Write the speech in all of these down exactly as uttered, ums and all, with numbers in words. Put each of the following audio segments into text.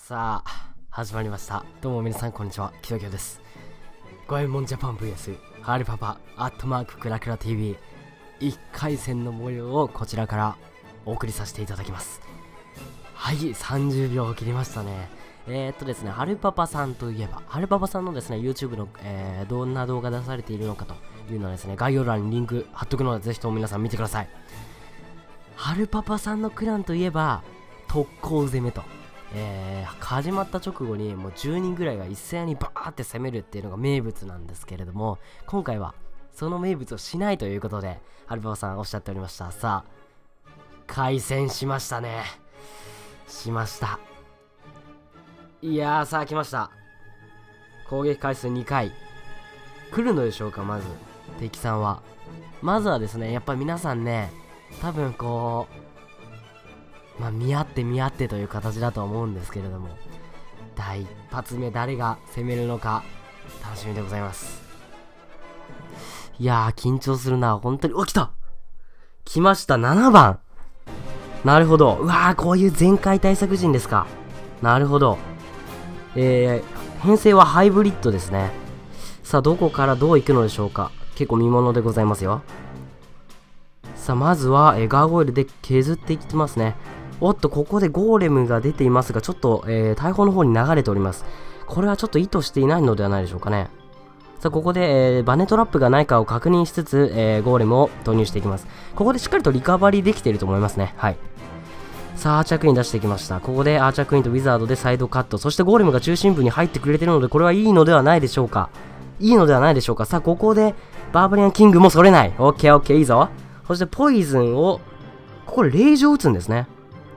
さあ始まりました。どうも皆さんこんにちは、きよきよです。ごえんもんジャパン ブイエス ハルパパアットマーククラクラ ティーブイ いっかい戦の模様をこちらからお送りさせていただきます。はい、さんじゅうびょうを切りましたね。えー、っとですね、ハルパパさんといえば、ハルパパさんのですね、YouTube の、えー、どんな動画出されているのかというのはですね、概要欄にリンク貼っとくので、ぜひとも皆さん見てください。ハルパパさんのクランといえば、特攻攻めと。えー、始まった直後にもうじゅうにんぐらいが一斉にバーって攻めるっていうのが名物なんですけれども、今回はその名物をしないということで、ハルパパさんおっしゃっておりました。さあ、開戦しましたね。しました。いやー、さあ来ました。攻撃回数にかい。来るのでしょうか、まず。敵さんは。まずはですね、やっぱり皆さんね、多分こう、まあ見合って見合ってという形だと思うんですけれども、第一発目誰が攻めるのか楽しみでございます。いやー緊張するな、本当に。お、来た来ました、ななばん。なるほど。うわー、こういう全開対策陣ですか。なるほど。えー、編成はハイブリッドですね。さあどこからどう行くのでしょうか。結構見ものでございますよ。さあまずは、えー、ガーゴイルで削っていってますね。おっと、ここでゴーレムが出ていますが、ちょっと、えー、大砲の方に流れております。これはちょっと意図していないのではないでしょうかね。さあ、ここで、えー、バネトラップがないかを確認しつつ、えー、ゴーレムを投入していきます。ここでしっかりとリカバリーできていると思いますね。はい。さあ、アーチャークイーン出していきました。ここでアーチャークイーンとウィザードでサイドカット。そしてゴーレムが中心部に入ってくれているので、これはいいのではないでしょうか。いいのではないでしょうか。さあ、ここで、バーバリアンキングもそれない。オッケーオッケー、いいぞ。そしてポイズンを、ここでレイジを打つんですね。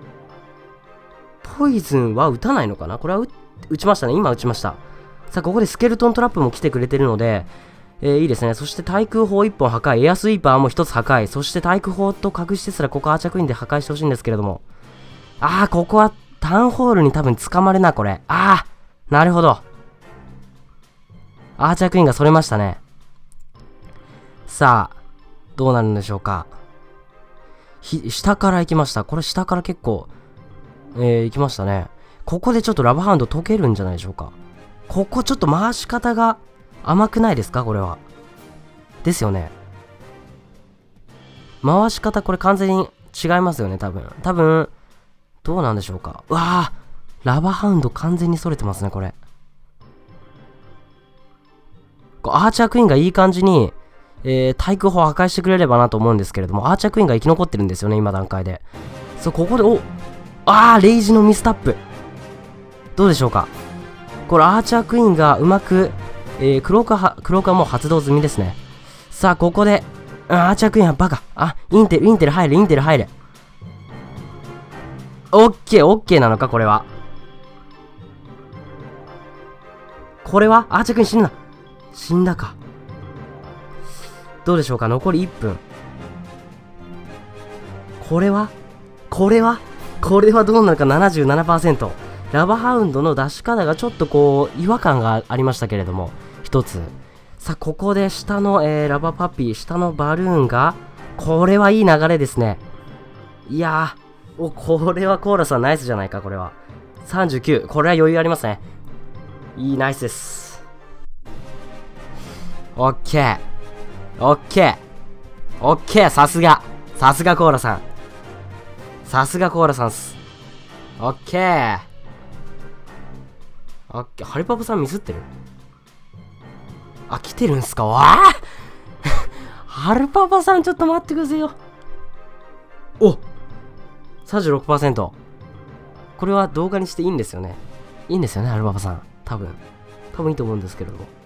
ポイズンは打たないのかな。これは 打, 打ちましたね。今打ちました。さあ、ここでスケルトントラップも来てくれてるので、えー、いいですね。そして対空砲いっぽん破壊、エアスイーパーもひとつ破壊、そして対空砲と隠してすらここアーチャークイーンで破壊してほしいんですけれども。あー、ここはタウンホールに多分捕まるな、これ。あー、なるほど。アーチャークイーンがそれましたね。さあ、どうなるんでしょうか。ひ、下から行きました。これ下から結構、えー、行きましたね。ここでちょっとラブハウンド解けるんじゃないでしょうか。ここちょっと回し方が甘くないですか、これは。ですよね。回し方これ完全に違いますよね、多分。多分、どうなんでしょうか。うわー、ラバハウンド完全に逸れてますね、これ。こうアーチャークイーンがいい感じに、えー、対空砲破壊してくれればなと思うんですけれども、アーチャークイーンが生き残ってるんですよね、今段階で。そう、ここで、おあー、レイジのミスタップ。どうでしょうか。これ、アーチャークイーンがうまく、えー、クローカー、クローカーもう発動済みですね。さあ、ここで、アーチャークイーンはバカ。あ、インテル、インテル入れ、インテル入れ。オッケー、オッケーなのか、これは。これはアーチャークイーン死んだ。死んだか。どうでしょうか、残りいっぷん。これはこれはこれはどうなるか。 ななじゅうななパーセント。 ラバハウンドの出し方がちょっとこう違和感がありましたけれども、一つ。さあここで下の、えー、ラバパピー、下のバルーンが、これはいい流れですね。いやー、お、これはコーラさんナイスじゃないか。これはさんじゅうきゅう。これは余裕ありますね。いい、ナイスです。オッケーオッケーオッケー。さすがさすがコーラさん、さすがコーラさんっす。オッケーオッケー。ハリパパさんミスってる。あ、来てるんすか。わあハルパパさんちょっと待ってくださいよ。お さんじゅうろくパーセント。 これは動画にしていいんですよね。いいんですよね、ハルパパさん。多分多分いいと思うんですけれども。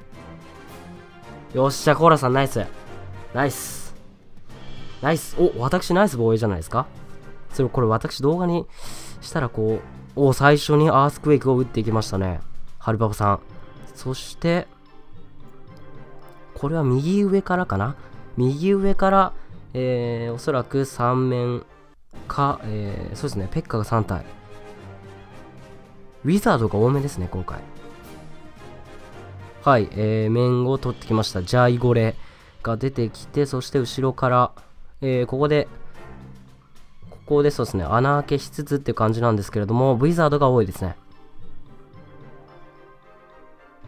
よっしゃ、コーラさんナイスナイスナイス。お、私ナイス防衛じゃないですか。それこれ私動画にしたらこう、お、最初にアースクエイクを打っていきましたね、ハルパパさん。そしてこれは右上からかな。右上から、えー、おそらくさんめんか、えー、そうですね、ペッカがさんたい、ウィザードが多めですね今回。はい、えー、面を取ってきました。ジャイゴレが出てきて、そして後ろから、えー、ここでここでそうですね、穴開けしつつっていう感じなんですけれども、ウィザードが多いですね。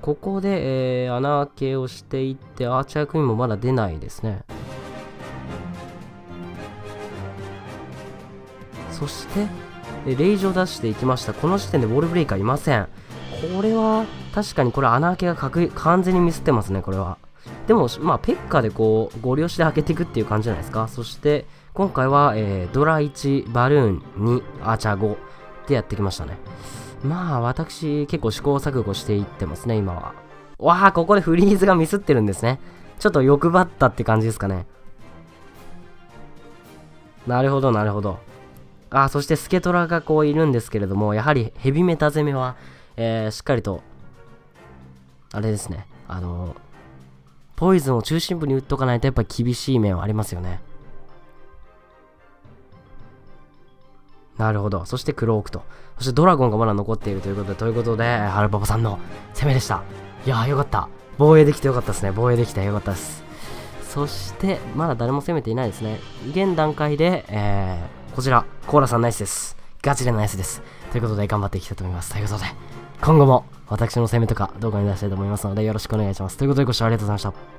ここで、えー、穴開けをしていって、アーチャークイーンもまだ出ないですね。そして、レイジを出していきました。この時点でウォールブレイカーいません。これは、確かにこれ穴開けが確完全にミスってますね、これは。でも、まあ、ペッカでこう、ご利用しで開けていくっていう感じじゃないですか。そして、今回は、えー、ドラいち、バルーンに、アーチャーごでやってきましたね。まあ、私、結構試行錯誤していってますね、今は。わあ、ここでフリーズがミスってるんですね。ちょっと欲張ったって感じですかね。なるほど、なるほど。あ、そしてスケトラがこういるんですけれども、やはりヘビメタ攻めは、えー、しっかりと、あれですね、あのー、ポイズンを中心部に打っとかないとやっぱり厳しい面はありますよね。なるほど。そしてクロークと。そしてドラゴンがまだ残っているということで、ということで、ハルパパさんの攻めでした。いやーよかった。防衛できてよかったですね。防衛できてよかったです。そして、まだ誰も攻めていないですね。現段階で、えー、こちら、コーラさんナイスです。ガチでナイスです。ということで、頑張っていきたいと思います。ということで、今後も私の攻めとか動画に出したいと思いますので、よろしくお願いします。ということで、ご視聴ありがとうございました。